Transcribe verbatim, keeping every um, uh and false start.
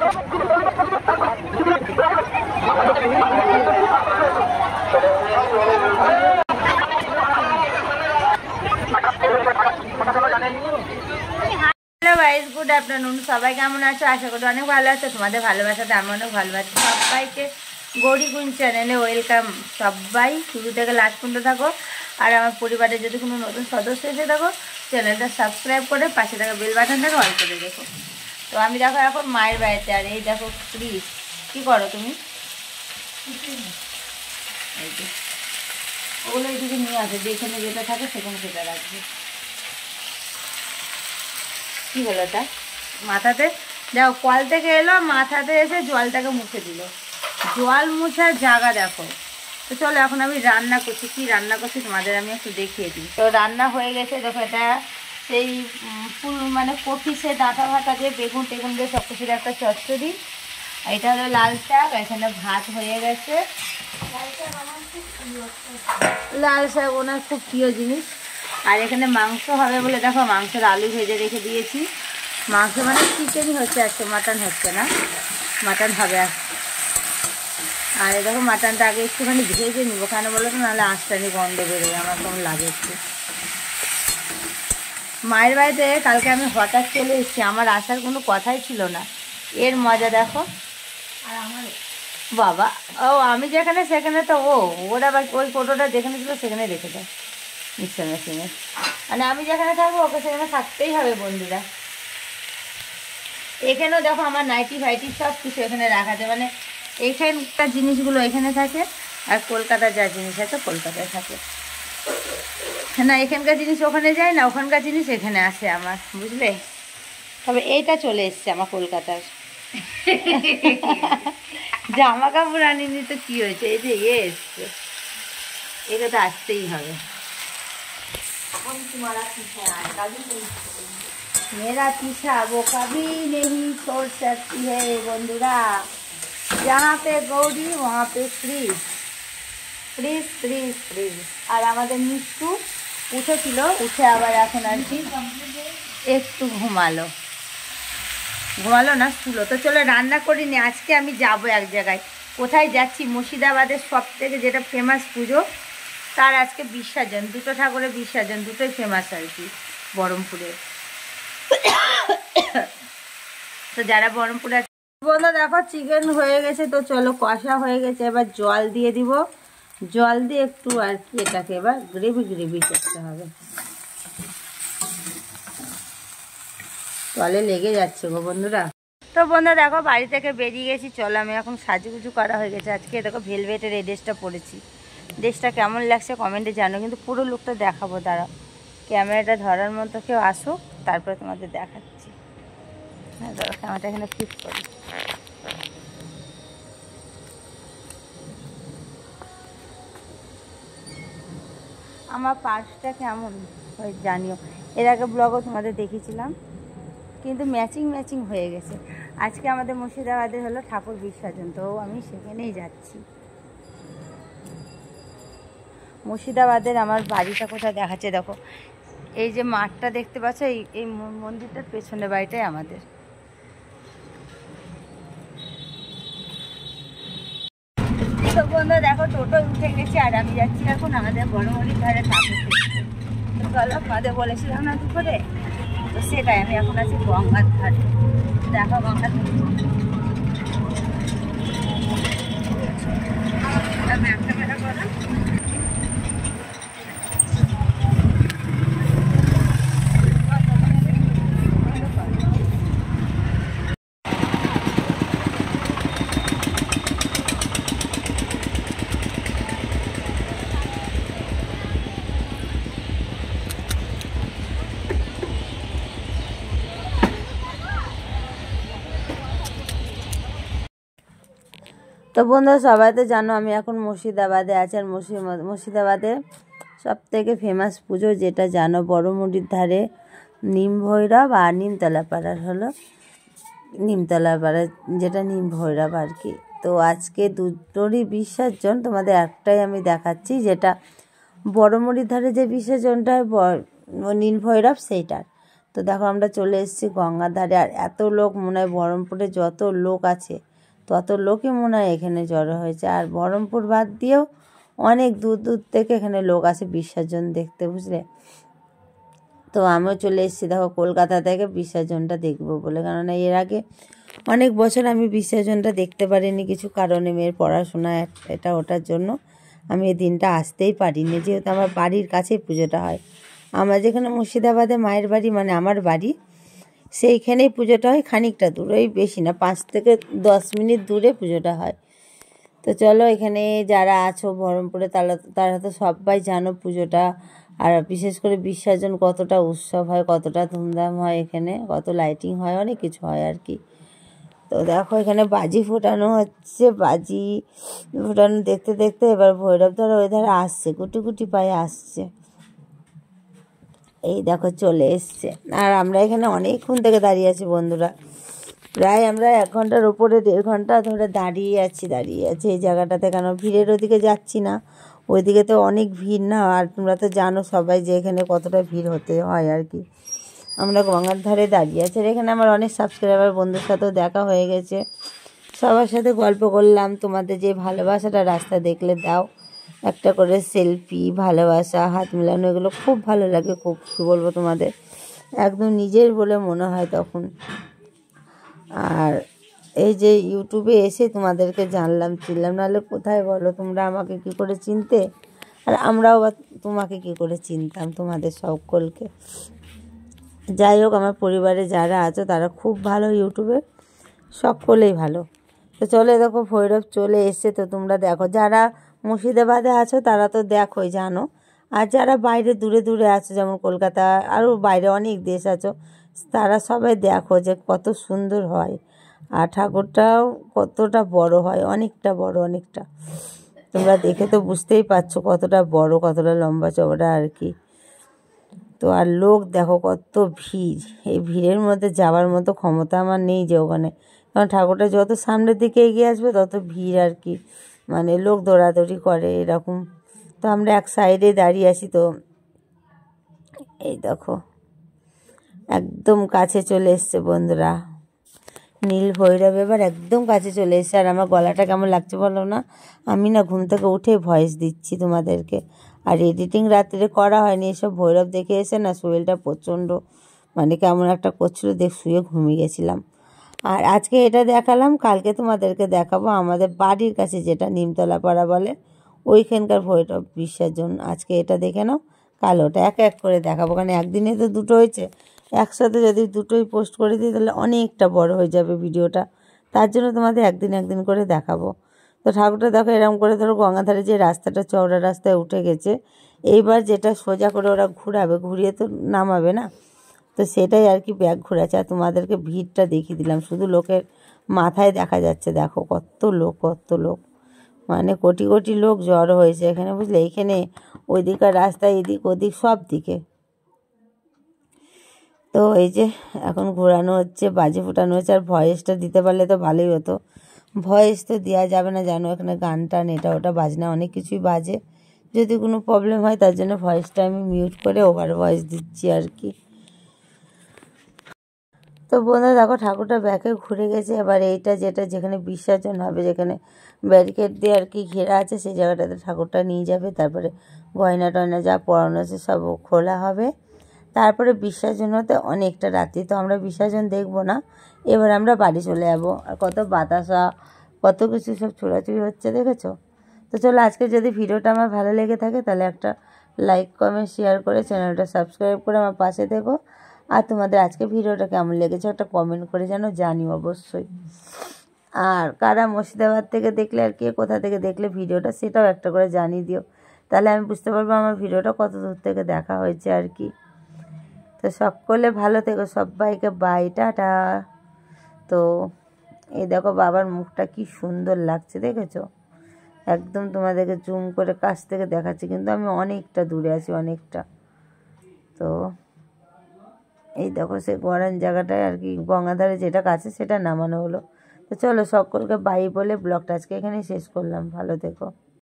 Guys, good afternoon. সবাই কেমন আছো? আশা করি অনেক ভালো আছো। তোমাদের ভালোবাসাতে আমি অনেক ভালো আছি। সবাইকে গৌরীকুঞ্জ চ্যানেলে ওয়েলকাম। সবাই শুরু থেকে লাস্ট পর্যন্ত থাকো। আর আমার পরিবারে যদি কোনো নতুন সদস্য এসে থাকো, চ্যানেলটা সাবস্ক্রাইব করে পাশে থাকা বেল বাটনটাকে অন করে দেখো। তো আমি দেখো এখন মায়ের বাড়িতে। আর এই দেখো ক্রিস, কী করো তুমি? এই যে ওগুলো এইদিকে নিয়ে আসে, যেখানে যেটা থাকে সেখানে সেটা রাখবে। কী হলো তা? মাথাতে দেখো, কল থেকে এলো, মাথাতে এসে জলটাকে মুছে দিল। জল মুছার জায়গা দেখো। তো চলো এখন আমি রান্না করছি। কি রান্না করছি তোমাদের আমি একটু দেখিয়ে দিই। তো রান্না হয়ে গেছে দেখো। এটা সেই ফুল মানে কফি সে ডাঁটা ভাটা দিয়ে বেগুন টেগুন দিয়ে সব কিছুর একটা চচ্চড়ি। এটা হলো লাল শাক। এখানে ভাত হয়ে গেছে। লাল শাক ওনার খুব প্রিয় জিনিস। আর এখানে মাংস হবে বলে দেখো মাংসের আলু ভেজে রেখে দিয়েছি। মাংস মানে চিকেনই হচ্ছে আজকে, মাটন হচ্ছে না। মাটন হবে। আর এই দেখো মাটনটা আগে একটুখানি ভেজে নিবো, কেন বলো তো, নাহলে আঁশটানি গন্ধ বেরোয়, আমার কেমন লাগে একটু। মায়ের বাড়িতে কালকে আমি হঠাৎ চলে এসেছি, আমার আসার কোনো কথাই ছিল না। এর মজা দেখো। আর আমার বাবা, ও আমি যেখানে সেখানে তো ও ওরা আবার ওই ফটোটা যেখানে ছিল সেখানে রেখে দেয় মিক্সার মেশিনে। মানে আমি যেখানে থাকবো ওকে সেখানে থাকতেই হবে বন্ধুরা। এখানেও দেখো আমার নাইটি ফাইটি সব কিছু এখানে রাখা যায়। মানে এইখানকার জিনিসগুলো এখানে থাকে, আর কলকাতার যা জিনিস আছে কলকাতায় থাকে না। এখানকার জিনিস ওখানে যায় না, ওখানকার জিনিস এখানে আসে আমার, বুঝলে। তবে এইটা চলে এসছে আমার কলকাতার। জামা কাপড় আনিনি তো কী হয়েছে, এই যে এ এসছে, এটা তো আসতেই হবে। मेरा पीछा वो कभी नहीं छोड़ सकती है बंधुरा। जहाँ पे गौरी वहाँ पे फ्रीज फ्रीज फ्रीज फ्रीज। আর আমাদের মিষ্টু উঠেছিল, উঠে আবার এখন আর কি একটু ঘুমালো ঘুমালো না শুলো। তো চলো রান্না করিনি। আজকে আমি যাব এক জায়গায়। কোথায় যাচ্ছি? মুর্শিদাবাদের সব থেকে যেটা ফেমাস পুজো, তার আজকে বিসর্জন। দুটো ঠাকুরের বিসর্জন, দুটোই ফেমাস আর কি বহরমপুরে। তো যারা বহরমপুরে আছে বন্ধু দেখো চিকেন হয়ে গেছে। তো চলো কষা হয়ে গেছে, এবার জল দিয়ে দিব। জল দিয়ে একটু আর কি এটাকে এবার গ্রেভি গ্রেভি করতে হবে। জলে লেগে যাচ্ছে গো বন্ধুরা। তো বন্ধুরা দেখো বাড়ি থেকে বেরিয়ে গেছি। চলো আমি এখন সাজুগুজু করা হয়ে গেছে। আজকে দেখো ভেলভেটের এই ড্রেসটা পরেছি। ড্রেসটা কেমন লাগছে কমেন্টে জানো, কিন্তু পুরো লুকটা দেখাবো। দাঁড়াও, ক্যামেরাটা ধরার মতো কেউ আসুক, তারপরে তোমাদের দেখাচ্ছি। হ্যাঁ ধরো, ক্যামেরাটা এখানে ফিট করি। আমার পার্সটা কেমন হয় জানিও। এর আগে ব্লগও তোমাদের দেখিয়েছিলাম, কিন্তু ম্যাচিং ম্যাচিং হয়ে গেছে। আজকে আমাদের মুর্শিদাবাদে হলো ঠাকুর বিসর্জন, তো আমি সেখানেই যাচ্ছি। মুর্শিদাবাদের আমার বাড়িটা কোথায় দেখাচ্ছে দেখো। এই যে মাঠটা দেখতে পাচ্ছ, এই এই মন্দিরটার পেছনে বাড়িটাই আমাদের। তো বন্ধু দেখো টোটো উঠে গেছি, আর আমি যাচ্ছি এখন আমাদের বড়মড়ির ধারে ঠাকুর দেখতে। তো চলো, আমাদের বলেছিলাম না দুপুরে, তো সেটাই। আমি এখন আছি গঙ্গার ধারে। দেখো গঙ্গার ধারে একটা মেলা করা। তো বন্ধুরা সবাই তো জানো আমি এখন মুর্শিদাবাদে আছি। আর মুর্শিদাবাদে সব থেকে ফেমাস পুজো যেটা জানো, বড়মুড়ির ধারে নিম ভৈরব আর নিমতলা পাড়ার হলো নিমতলা পাড়া, যেটা নিম ভৈরব আর কি। তো আজকে দুটোরই বিসর্জন, তোমাদের একটাই আমি দেখাচ্ছি, যেটা বড়মুড়ির ধারে যে বিসর্জনটা নীল ভৈরব সেইটার। তো দেখো আমরা চলে এসেছি গঙ্গার ধারে। আর এত লোক, মনে হয় বহরমপুরে যত লোক আছে তত লোকই মনে হয় এখানে জড়ো হয়েছে। আর বহরমপুর বাদ দিয়েও অনেক দূর দূর থেকে এখানে লোক আসে বিসর্জন দেখতে, বুঝলে। তো আমিও চলে এসেছি দেখো কলকাতা থেকে বিসর্জনটা দেখবো বলে, কেননা এর আগে অনেক বছর আমি বিসর্জনটা দেখতে পারিনি কিছু কারণে, মেয়ের পড়াশোনা এটা ওটার জন্য আমি এই দিনটা আসতেই পারিনি, যেহেতু আমার বাড়ির কাছেই পুজোটা হয়। আমার যেখানে মুর্শিদাবাদে মায়ের বাড়ি, মানে আমার বাড়ি, সেইখানেই পুজোটা হয়, খানিকটা দূর, ওই বেশি না, পাঁচ থেকে দশ মিনিট দূরে পুজোটা হয়। তো চলো, এখানে যারা আছো বহরমপুরে তারা তারা তো সবাই জানো পুজোটা, আর বিশেষ করে বিসর্জন কতটা উৎসব হয়, কতটা ধুমধাম হয়, এখানে কত লাইটিং হয়, অনেক কিছু হয় আর কি। তো দেখো এখানে বাজি ফোটানো হচ্ছে, বাজি ফোটানো দেখতে দেখতে এবার ভৈরব ধরো ওই ধারে আসছে, গুটি গুটি পায়ে আসছে, এই দেখো চলে এসছে। আর আমরা এখানে অনেকক্ষণ থেকে দাঁড়িয়ে আছি বন্ধুরা, প্রায় আমরা এক ঘন্টার ওপরে, দেড় ঘন্টা ধরে দাঁড়িয়ে আছি দাঁড়িয়ে আছি এই জায়গাটাতে, কেন ভিড়ের ওদিকে যাচ্ছি না, ওইদিকে তো অনেক ভিড় না, আর তোমরা তো জানো সবাই যে এখানে কতটা ভিড় হতে হয় আর কি। আমরা গঙ্গার ধারে দাঁড়িয়ে আছি, আর এখানে আমার অনেক সাবস্ক্রাইবার বন্ধুর সাথেও দেখা হয়ে গেছে, সবার সাথে গল্প করলাম। তোমাদের যে ভালোবাসাটা রাস্তা দেখলে দাও একটা করে সেলফি, ভালোবাসা, হাত মেলানো, এগুলো খুব ভালো লাগে, খুব কী বলবো তোমাদের, একদম নিজের বলে মনে হয় তখন। আর এই যে ইউটিউবে এসে তোমাদেরকে জানলাম চিনলাম, নাহলে কোথায় বলো, তোমরা আমাকে কি করে চিনতে, আর আমরাও বা তোমাকে কি করে চিনতাম, তোমাদের সকলকে। যাই হোক, আমার পরিবারে যারা আছো তারা খুব ভালো, ইউটিউবে সকলেই ভালো। তো চলে দেখো ভৈরব চলে এসছে, তো তোমরা দেখো যারা মুর্শিদাবাদে আছো তারা তো দেখোই জানো, আর যারা বাইরে দূরে দূরে আছো, যেমন কলকাতা, আরও বাইরে অনেক দেশ আছো, তারা সবাই দেখো যে কত সুন্দর হয়, আর ঠাকুরটাও কতটা বড় হয়, অনেকটা বড়, অনেকটা, তোমরা দেখে তো বুঝতেই পারছো কতটা বড়, কতটা লম্বা চওড়া আর কি। তো আর লোক দেখো কত ভিড়, এই ভিড়ের মধ্যে যাওয়ার মতো ক্ষমতা আমার নেই যে ওখানে, কারণ ঠাকুরটা যত সামনের দিকে এগিয়ে আসবে তত ভিড় আর কি, মানে লোক দৌড়াদৌড়ি করে এরকম। তো আমরা এক সাইডে দাঁড়িয়ে আছি, তো এই দেখো একদম কাছে চলে এসছে বন্ধুরা, নীল ভৈরব এবার একদম কাছে চলে এসছে। আর আমার গলাটা কেমন লাগছে বলো না, আমি না ঘুম থেকে উঠে ভয়েস দিচ্ছি তোমাদেরকে, আর এডিটিং রাত্রে করা হয়নি, এসব ভৈরব দেখে এসে না শরীরটা প্রচণ্ড মানে কেমন একটা করছিল, দেখ শুয়ে ঘুমিয়ে গেছিলাম। আর আজকে এটা দেখালাম, কালকে তোমাদেরকে দেখাবো আমাদের বাড়ির কাছে যেটা নিমতলা পাড়া বলে, ওইখানকার ভৈরব বিসর্জন। আজকে এটা দেখে নাও, কাল ওটা, এক এক করে দেখাবো, কারণ একদিনে তো দুটো হয়েছে, একসাথে যদি দুটোই পোস্ট করে দিই তাহলে অনেকটা বড় হয়ে যাবে ভিডিওটা, তার জন্য তোমাদের একদিন একদিন করে দেখাবো। তো ঠাকুরটা দেখো এরকম করে, ধরো গঙ্গাধারে যে রাস্তাটা চওড়া রাস্তায় উঠে গেছে, এইবার যেটা সোজা করে ওরা ঘুরাবে, ঘুরিয়ে তো নামাবে না, তো সেটাই আর কি ব্যাগ ঘোরাচ্ছে। আর তোমাদেরকে ভিড়টা দেখিয়ে দিলাম, শুধু লোকের মাথায় দেখা যাচ্ছে, দেখো কত লোক, কত লোক, মানে কোটি কোটি লোক জড়ো হয়েছে এখানে, বুঝলে, এইখানে ওইদিকার রাস্তায়, এদিক ওদিক সব দিকে। তো এই যে এখন ঘোরানো হচ্ছে, বাজি ফোটানো হচ্ছে, আর ভয়েসটা দিতে পারলে তো ভালোই হতো, ভয়েস তো দেওয়া যাবে না জানো, এখানে গান টান এটা ওটা বাজনা অনেক কিছুই বাজে, যদি কোনো প্রবলেম হয় তার জন্য ভয়েসটা আমি মিউট করে ওভার ভয়েস দিচ্ছি আর কি। তো বন্ধুরা দেখো ঠাকুরটা ব্যাকে ঘুরে গেছে, এবার এইটা যেটা যেখানে বিসর্জন হবে, যেখানে ব্যারিকেড দিয়ে আর কি ঘেরা আছে, সেই জায়গাটাতে ঠাকুরটা নিয়ে যাবে, তারপরে গয়না টয়না যা পরানো আছে সব খোলা হবে, তারপরে বিসর্জন হতে অনেকটা রাত্রি। তো আমরা বিসর্জন দেখবো না, এবার আমরা বাড়ি চলে যাবো। আর কত বাতাসা, কত কিছু সব ছোড়াছুড়ি হচ্ছে, দেখেছো। তো চলো, আজকে যদি ভিডিওটা আমার ভালো লেগে থাকে তাহলে একটা লাইক কমেন্ট শেয়ার করে চ্যানেলটা সাবস্ক্রাইব করে আমার পাশে থেকো। আর তোমাদের আজকে ভিডিওটা কেমন লেগেছে একটা কমেন্ট করে যেন জানি অবশ্যই। আর কারা মুর্শিদাবাদ থেকে দেখলে আর কে কোথা থেকে দেখলে ভিডিওটা, সেটাও একটা করে জানিয়ে দিও, তাহলে আমি বুঝতে পারবো আমার ভিডিওটা কত দূর থেকে দেখা হয়েছে আর কি। তো সকলে ভালো থেকো, সবাইকে বাই, টাটা। তো এই দেখো বাবার মুখটা কি সুন্দর লাগছে, দেখেছো, একদম তোমাদেরকে জুম করে কাছ থেকে দেখাচ্ছি, কিন্তু আমি অনেকটা দূরে আছি, অনেকটা। তো এই দেখো সে গড়ান জায়গাটায় আর কি, গঙ্গাধারে যেটা কাছে সেটা নামানো হলো। তো চলো সকলকে বাই বলে ব্লগটা আজকে এখানেই শেষ করলাম, ভালো থেকো।